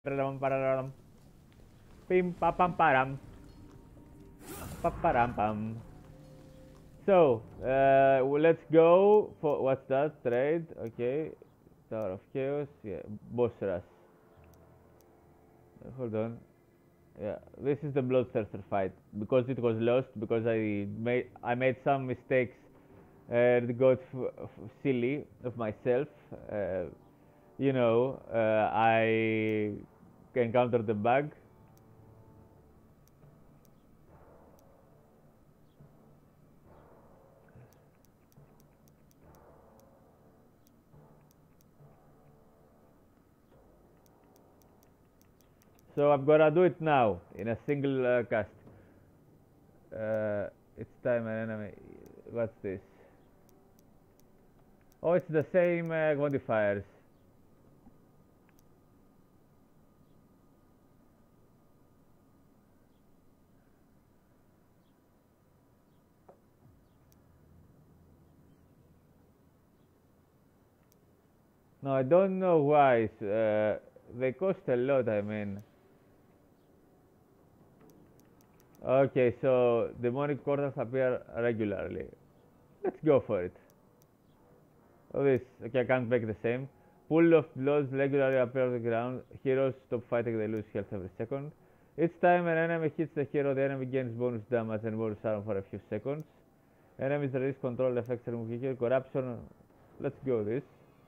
Pararam. Pim pam param. Paparam pam. So, let's go for what's that? Trade, okay. Tower of Chaos, yeah. Boss rush. Hold on. Yeah, this is the Bloodthirster fight because it was lost because I made some mistakes and got silly of myself. I encountered the bug. So I'm gonna do it now in a single cast. It's time an enemy. What's this? Oh, it's the same modifiers. No, I don't know why. They cost a lot, I mean. Okay, so demonic portals appear regularly. Let's go for it. Oh, this. Okay, I can't make the same. Pool of blood regularly appear on the ground. Heroes stop fighting, they lose health every second. Each time an enemy hits the hero, the enemy gains bonus damage and bonus armor for a few seconds. Enemies release control effects remove heal. Corruption. Let's go this.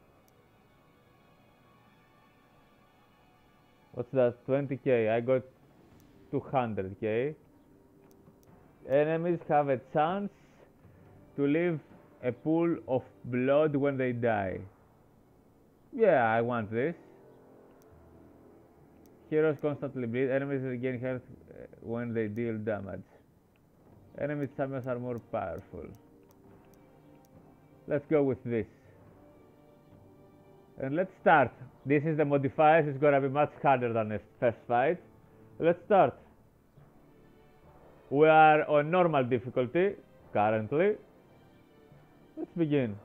What's that? 20k. I got 200k. Enemies have a chance to leave a pool of blood when they die. Yeah, I want this. Heroes constantly bleed. Enemies regain health when they deal damage. Enemy champions are more powerful. Let's go with this. And let's start. This is the modifiers. It's gonna be much harder than the first fight. Let's start. We are on normal difficulty currently. Let's begin.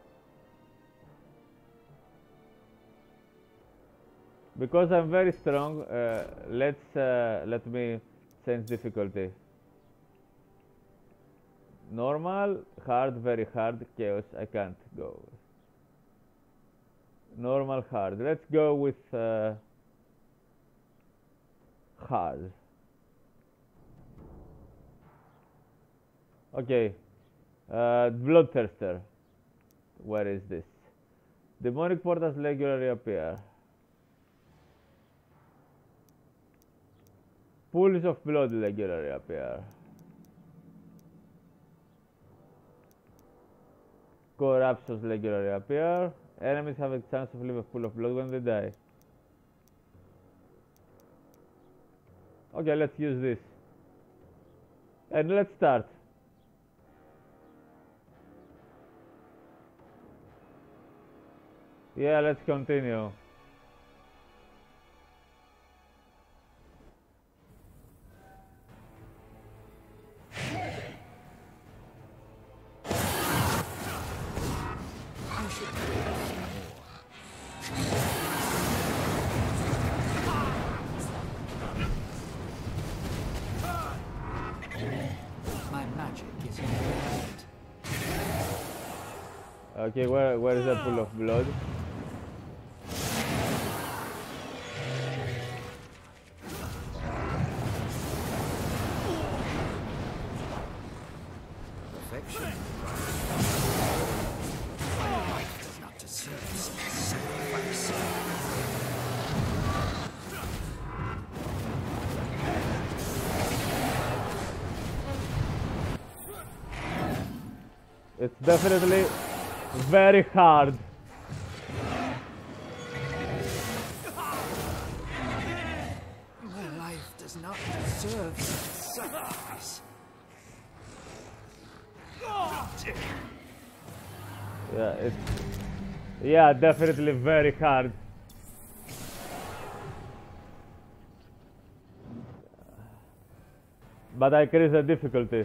Because I'm very strong, let me change difficulty. Normal, hard, very hard, chaos. I can't go. Normal, hard. Let's go with hard. Okay. Bloodthirster. Where is this? Demonic portals regularly appear. Pools of blood regularly appear. Corruptions regularly appear. Enemies have a chance of leave a pool of blood when they die. Okay, let's use this. And let's start. Yeah, let's continue. Okay, where is the pool of blood? Perfection. Life does not deserve sacrifice. It's definitely very hard. My life does not deserve sacrifice. Yeah, definitely very hard. But I increase the difficulty.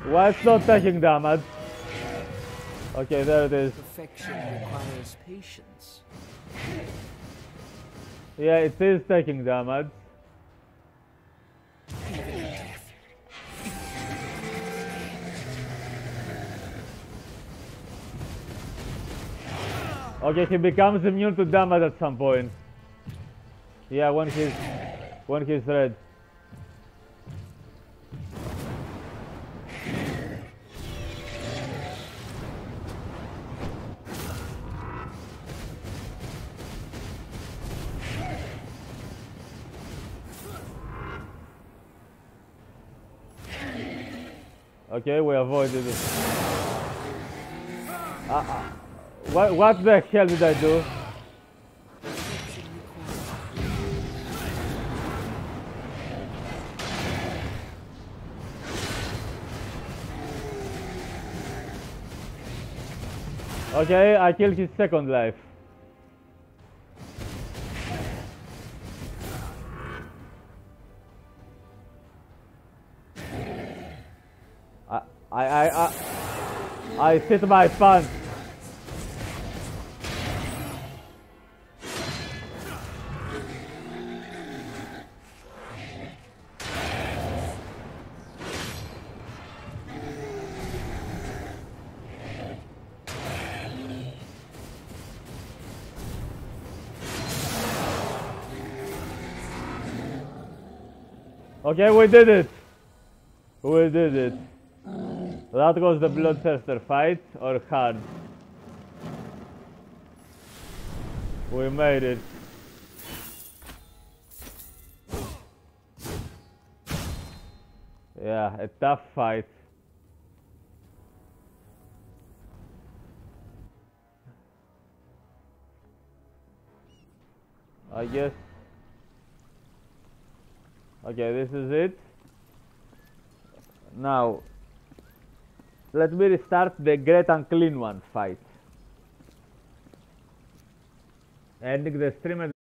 Why it's not taking damage? Okay, there it is. Perfection requires patience. Yeah, it is taking damage. Okay, he becomes immune to damage at some point. Yeah, when he's red. Okay, we avoided it. What the hell did I do? Okay, I killed his second life. I sit my pants. Okay, we did it. We did it. That was the Bloodthirster fight, or hard. We made it. Yeah, a tough fight. I guess. Okay, this is it. Now, let me restart the Great Unclean One fight. Ending the stream.